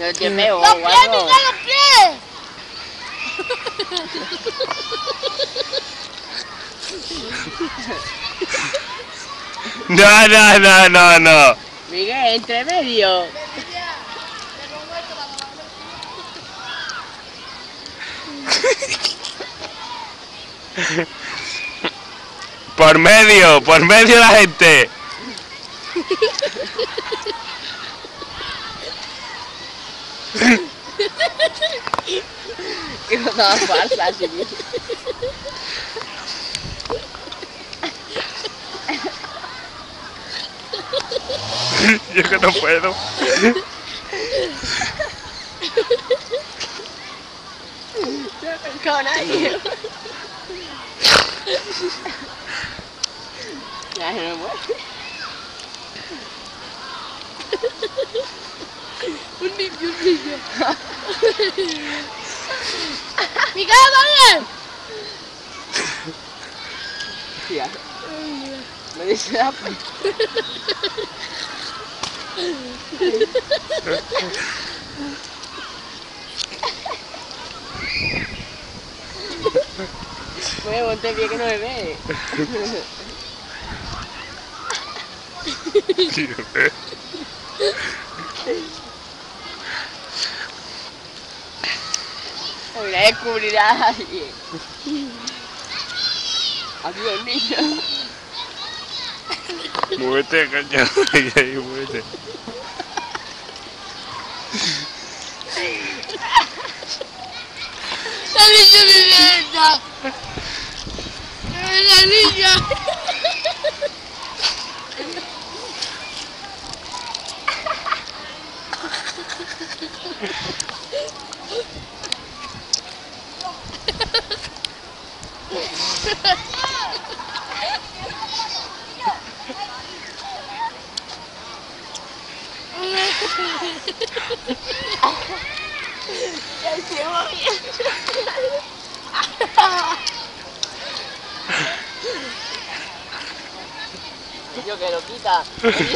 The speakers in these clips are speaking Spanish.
Pero te pego, ¡Los pies, guarro. Miguel, los pies! No, no, no, no, no. Miguel, entre medio. Por medio la gente. Que no estaba falsa, así. Yo que no puedo. Con nadie. Ya se me muere. Un niño. ¡Miguel, vale! Tía. Me dice la p... Oye, ponte bien que no me ve. Hoy la descubrirá a nadie. Adiós, niño. Muévete, cañón. Ahí, muévete. ¡La niña vivienda! ¡La niña! Ya se va bien. Yo que lo quita.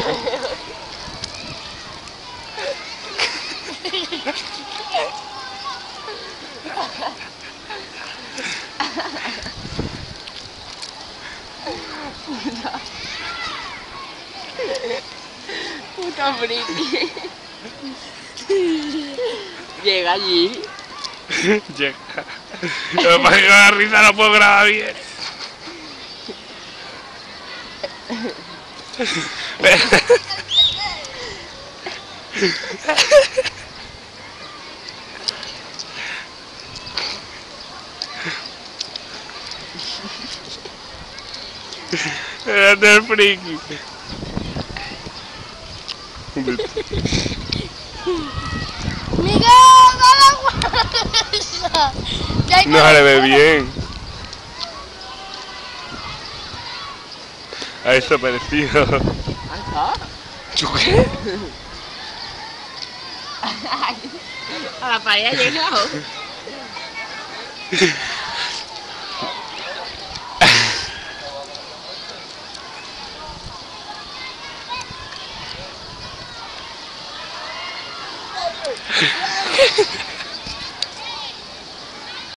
Puta friki. Llega allí. Llega. Lo que pasa es que con la risa no puedo grabar bien. Espérate el friki. ¡Miguel, dale agua! No se le ve bien. A eso parecido. ¿Ajá? ¿Yo qué? A la pared ha llegado.